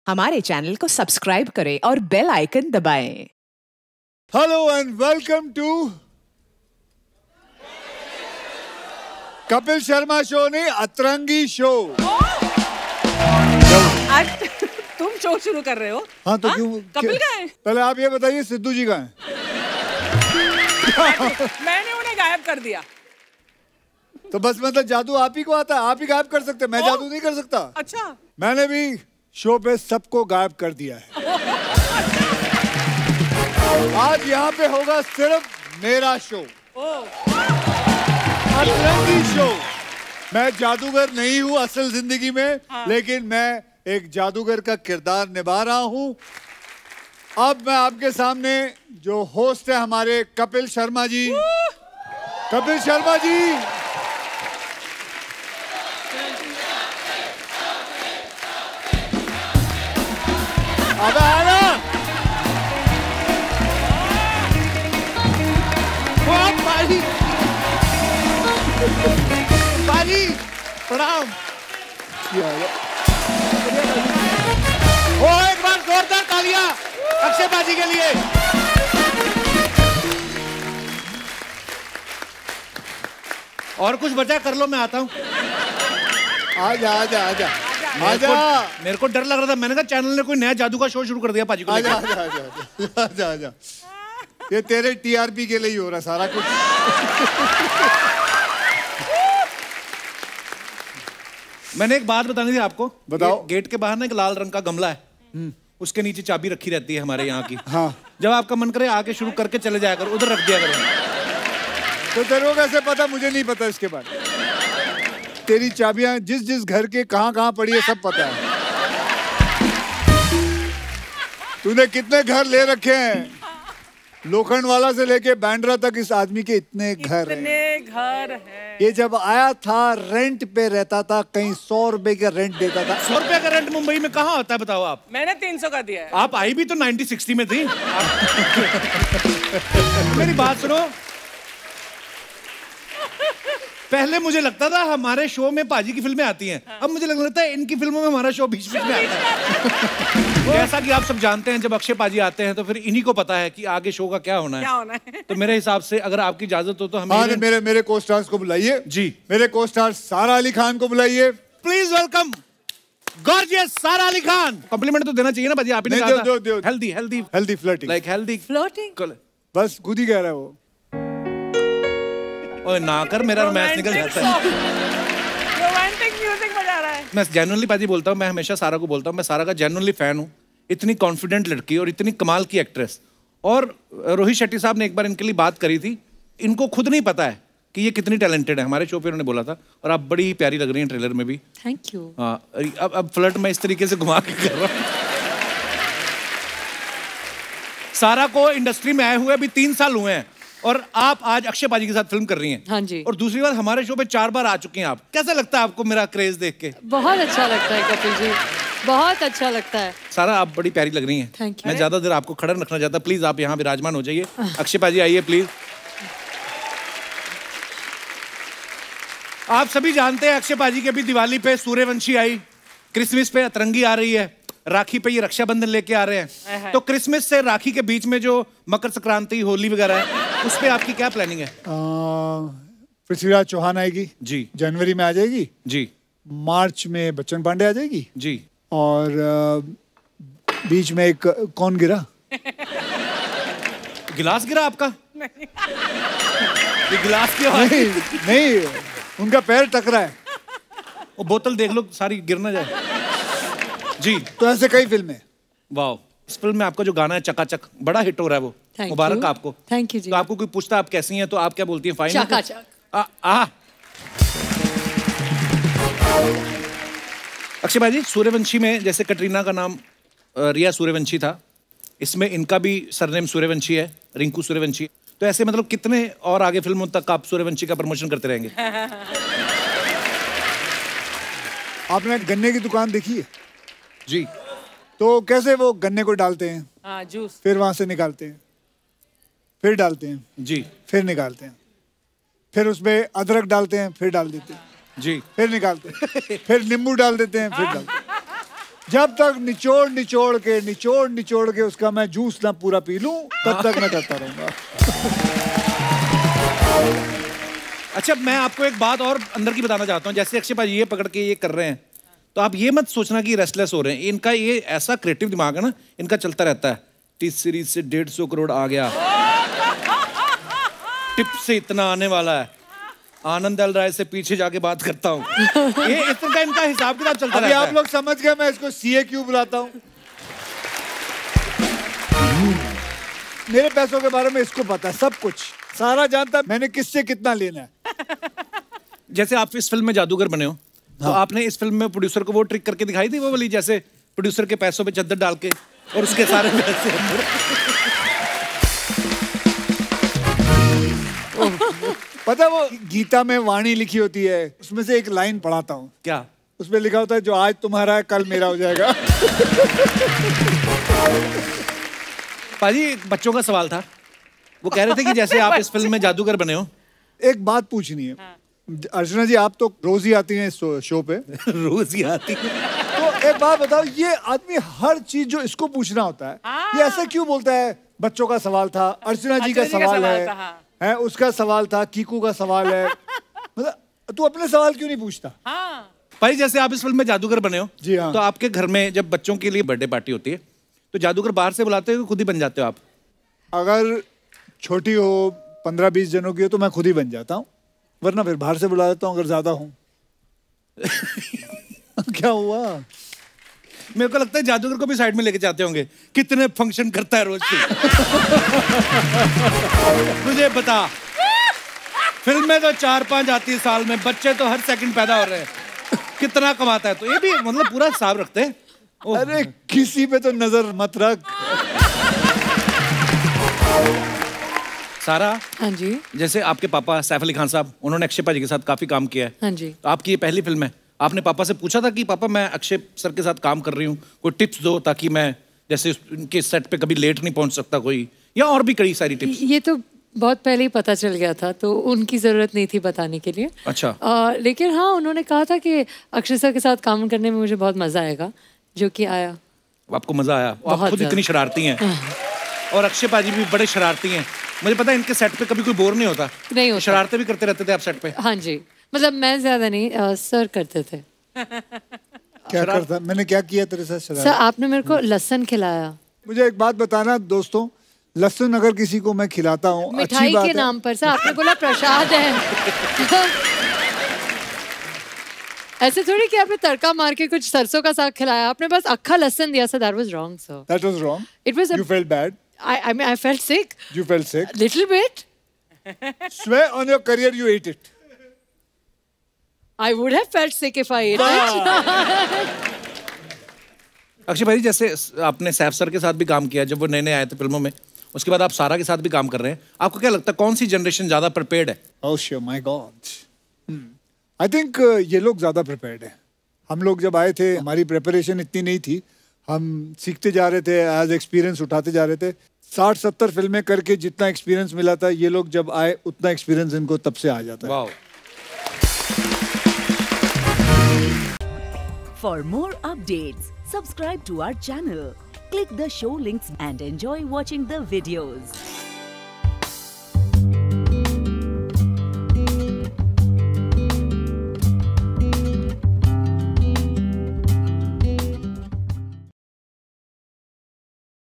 हमारे चैनल को सब्सक्राइब करें और बेल आइकन दबाएं। Hello and welcome to Kapil Sharma show ने अतरंगी शो। आज तुम शो शुरू कर रहे हो? हाँ तो क्यों? कपिल कहाँ है? पहले आप ये बताइए सिद्धू जी कहाँ हैं? मैंने उन्हें गायब कर दिया। तो बस मतलब जादू आप ही को आता है, आप ही गायब कर सकते हैं, मैं जादू नहीं कर सकता। अच्छा, मैंने मैंने भी शो पे सबको गायब कर दिया है। आज यहाँ पे होगा सिर्फ मेरा शो, अतरंगी शो। मैं जादूगर नहीं हूँ असल जिंदगी में, लेकिन मैं एक जादूगर का किरदार निभा रहा हूँ। अब मैं आपके सामने जो होस्ट है हमारे कपिल शर्मा जी, कपिल शर्मा जी अब आना। बाजी प्रणाम। ओ एक बार जोरदार तालियां अक्षय बाजी के लिए। और कुछ बचा कर लो, मैं आता हूँ। आजा आजा आजा आजा। मेरे को डर लग रहा था, मैंने कहा चैनल ने कोई नया जादू का शो शुरू कर दिया पाजी को। आजा आजा आजा आजा आजा। ये तेरे टीआरपी के लिए ही हो रहा सारा कुछ। मैंने एक बात बतानी थी आपको। बताओ। गेट के बाहर ना एक लाल रंग का गमला है, उसके नीचे चाबी रखी रहती है हमारे यहाँ की। हाँ। जब आपका मन करे आके शुरू करके चले जाया करो, उधर रख दिया करो। तो तेरे को कैसे पता? मुझे नहीं पता इसके बारे में। तेरी चाबियां जिस जिस घर के कहाँ कहाँ पड़ी है सब पता है। तूने कितने घर ले रखे हैं? लोखंड वाला से लेके बैंड्रा तक इस आदमी के इतने घर हैं। ये जब आया था रेंट पे रहता था, कहीं 100 रुपए का रेंट देता था। 100 रुपए का रेंट मुंबई में कहाँ होता है बताओ आप? मैंने 300 का दिया है। आप आई भी तो 90-60 में थी। मेरी बात सुनो, पहले मुझे लगता था हमारे शो में पाजी की फिल्में आती हैं, अब मुझे लगता है इनकी फिल्मों में हमारा शो बीच बीच में आता है। जैसा कि आप सब जानते हैं, जब अक्षय पाजी आते हैं तो फिर इन्हीं को पता है कि आगे शो का क्या होना है। तो मेरे हिसाब से अगर आपकी इजाजत हो तो हमें। हाँ, मेरे को स्टार्स को बुलाइए जी। मेरे को स्टार सारा अली खान को बुलाइए। प्लीज वेलकम गॉर्जियस सारा अली खान। कॉम्प्लीमेंट तो देना चाहिए ना पाजी, आप ही ने कहा था। Healthy healthy healthy flirting, like healthy floating. बस खुद ही कह रहा है वो। ओए ना कर, मेरा रोमांस निकल जाता है। रोमांटिक म्यूजिक बजा रहा है। मैं जेन्युइनली पाजी बोलता हूँ, मैं हमेशा सारा को बोलता हूँ, मैं सारा का जेन्युइनली फैन हूँ। इतनी कॉन्फिडेंट लड़की और इतनी कमाल की एक्ट्रेस। और रोहित शेट्टी साहब ने एक बार इनके लिए बात करी थी, इनको खुद नहीं पता है कि ये कितनी टैलेंटेड है। हमारे शो पे उन्होंने बोला था, और आप बड़ी ही प्यारी लग रही हैं ट्रेलर में भी। Thank you. हाँ, अब फ्लर्ट मैं इस तरीके से घुमा के कर रहा हूँ। सारा को इंडस्ट्री में आए हुए अभी 3 साल हुए हैं, और आप आज अक्षय पाजी के साथ फिल्म कर रही हैं। हाँ जी। और दूसरी बार हमारे शो पे 4 बार आ चुकी हैं आप। कैसा लगता है आपको मेरा क्रेज देख के? बहुत अच्छा लगता है कपिल जी, बहुत अच्छा लगता है। सारा आप बड़ी प्यारी लग रही हैं। Thank you. मैं ज्यादा देर आपको खड़ा रखना चाहता, प्लीज आप यहाँ विराजमान हो जाइए। अक्षय पाजी आइए प्लीज। आप सभी जानते हैं अक्षय पाजी की अभी दिवाली पे सूर्यवंशी आई, क्रिसमस पे अतरंगी आ रही है, राखी पे ये रक्षाबंधन लेके आ रहे हैं। तो क्रिसमस से राखी के बीच में जो मकर संक्रांति होली वगैरह है, उस पे आपकी क्या प्लानिंग है? पृथ्वीराज चौहान आएगी जी। जनवरी में आ जाएगी जी। मार्च में बच्चन पांडे आ जाएगी जी। और बीच में एक कौन गिरा? गिलास गिरा आपका? ये गिलास की आवाज नहीं, उनका पैर टकरा है। वो बोतल देख लो सारी गिर ना जाए। जी। तो ऐसे कई फिल्में। वाह, इस फिल्म में आपका जो गाना है चकाचक बड़ा हिट हो रहा है, वो मुबारक आपको। Thank you ji. तो आपको कोई पूछता आप कैसी हैं तो आप क्या बोलती हैं? फाइन। चकाचक। अक्षय भाई, सूर्यवंशी में जैसे कटरीना का नाम रिया सूर्यवंशी था, इसमें इनका भी सरनेम सूर्यवंशी है, रिंकू सूर्यवंशी। तो ऐसे मतलब कितने और आगे फिल्मों तक आप सूर्यवंशी का प्रमोशन करते रहेंगे? आपने गन्ने की दुकान देखी है? जी। तो कैसे वो गन्ने को डालते हैं, हाँ, जूस, फिर वहां से निकालते हैं, फिर डालते हैं जी, फिर निकालते हैं, फिर उसमें अदरक डालते हैं, फिर डाल देते हैं जी, फिर निकालते हैं, फिर नींबू डाल देते हैं, फिर डालते हैं। जब तक निचोड़ के उसका मैं जूस ना पूरा पी लूं, तब तक मैं करता रहूंगा। अच्छा, मैं आपको एक बात और अंदर की बताना चाहता हूँ। जैसे अक्षय भाई ये पकड़ के ये कर रहे हैं, तो आप ये मत सोचना कि रेस्टलेस हो रहे हैं। इनका ये ऐसा क्रिएटिव दिमाग है ना, इनका चलता रहता है। टी सीरीज से 150 करोड़ आ गया, टिप से इतना आने वाला है, आनंद एल राय से पीछे जाके बात करता हूँ। ये इतना इनका हिसाब किताब चलता रहता है। आप लोग समझ गए मैं इसको सीए क्यों बुलाता हूँ? मेरे पैसों के बारे में इसको पता है, सब कुछ सारा जानता है, मैंने किससे कितना लेना है। जैसे आप इस फिल्म में जादूगर बने हो, तो आपने इस फिल्म में प्रोड्यूसर को वो ट्रिक करके दिखाई थी, वो वाली, जैसे प्रोड्यूसर के पैसों पे चद्दर डाल के और उसके सारे पैसे पता वो गीता में वाणी लिखी होती है, उसमें से एक लाइन पढ़ाता हूँ। क्या? उसमें लिखा होता है, जो आज तुम्हारा है कल मेरा हो जाएगा। पाजी, एक बच्चों का सवाल था। वो कह रहे थे कि जैसे आप इस फिल्म में जादूगर बने हो। एक बात पूछनी है। अर्चना जी, आप तो रोज ही आती हैं इस शो पे। रोज ही आती है। तो एक बात बताओ, ये आदमी हर चीज जो इसको पूछना होता है, ये ऐसा क्यों बोलता है? बच्चों का सवाल था, अर्चना जी का सवाल है, उसका सवाल था, कीकू का सवाल है। मतलब तू अपने सवाल क्यों नहीं पूछता? भाई, जैसे आप इस फिल्म में जादूगर बने हो, जी हाँ, तो आपके घर में जब बच्चों के लिए बर्थडे पार्टी होती है, तो जादूगर बाहर से बुलाते हो, खुद ही बन जाते हो आप? अगर छोटी हो, 15-20 जनों की हो, तो मैं खुद ही बन जाता हूँ, वरना फिर बाहर से बुला देता हूँ अगर ज्यादा हूँ। क्या हुआ? मेरे को लगता है जादूगर को भी साइड में लेके जाते होंगे। कितने फंक्शन करता है रोज के? मुझे बता, फिल्म में तो 4-5 आती है साल में, बच्चे तो हर सेकंड पैदा हो रहे हैं। कितना कमाता है? तो ये भी मतलब पूरा हिसाब रखते हैं। अरे किसी पे तो नजर मत रख। सारा, हाँ जी। जैसे आपके पापा सैफ अली खान साहब, उन्होंने अक्षय भाजी के साथ काफी काम किया है। हाँ जी। तो आपकी ये पहली फिल्म है। आपने पापा से पूछा था कि पापा मैं अक्षय सर के साथ काम कर रही हूँ, कोई टिप्स दो ताकि मैं जैसे उनके सेट पे कभी लेट नहीं पहुंच सकता कोई, या और भी कई सारी टिप्स? ये तो बहुत पहले ही पता चल गया था, तो उनकी जरूरत नहीं थी बताने के लिए। अच्छा। लेकिन हाँ, उन्होंने कहा था कि अक्षय सर के साथ काम करने में मुझे बहुत मजा आएगा, जो कि आया। आपको मजा आया? आप खुद इतनी शरारती हैं। और अक्षय पाजी भी बड़े शरारती हैं। मुझे पता है इनके सेट पे कभी कोई बोर नहीं होता। नहीं होता। शरारतें भी करते रहते थे आप सेट पे? हाँ जी, मतलब मैं ज्यादा नहीं, सर करते थे। क्या करता? मैंने क्या किया तेरे साथ शरारत? सर, आपने मेरे को लहसुन खिलाया। मुझे एक बात बताना दोस्तों, लहसुन अगर किसी को मैं खिलाता हूँ, मिठाई के नाम पर। सर, आपने बोला प्रसाद है। ऐसे थोड़ी कि आपने तड़का मार के कुछ सरसों का साग खिलाया, आपने बस अक्खा लहसुन दिया। Sir, that was wrong, sir. That was wrong. It was. You felt bad. I mean, I felt sick. You felt sick. Little bit. Swear on your career you ate it. I would have felt sick if I ate it. Akshay भाई, जैसे आपने Saif sir के साथ भी काम किया जब वो नए नए आए थे फिल्मों में, उसके बाद आप सारा के साथ भी काम कर रहे हैं। आपको क्या लगता है कौन सी जनरेशन ज्यादा प्रिपेयर्ड है? Oh sure, my God. I think ये लोग ज्यादा प्रिपेयर्ड है। हम लोग जब आए थे, हमारी प्रिपरेशन इतनी नहीं थी, हम सीखते जा रहे थे, एज एक्सपीरियंस उठाते जा रहे थे। 60-70 फिल्में करके जितना एक्सपीरियंस मिला था, ये लोग जब आए उतना एक्सपीरियंस इनको तब से आ जाता है। Wow. For more updates, subscribe to our channel, click the show links and enjoy watching the videos.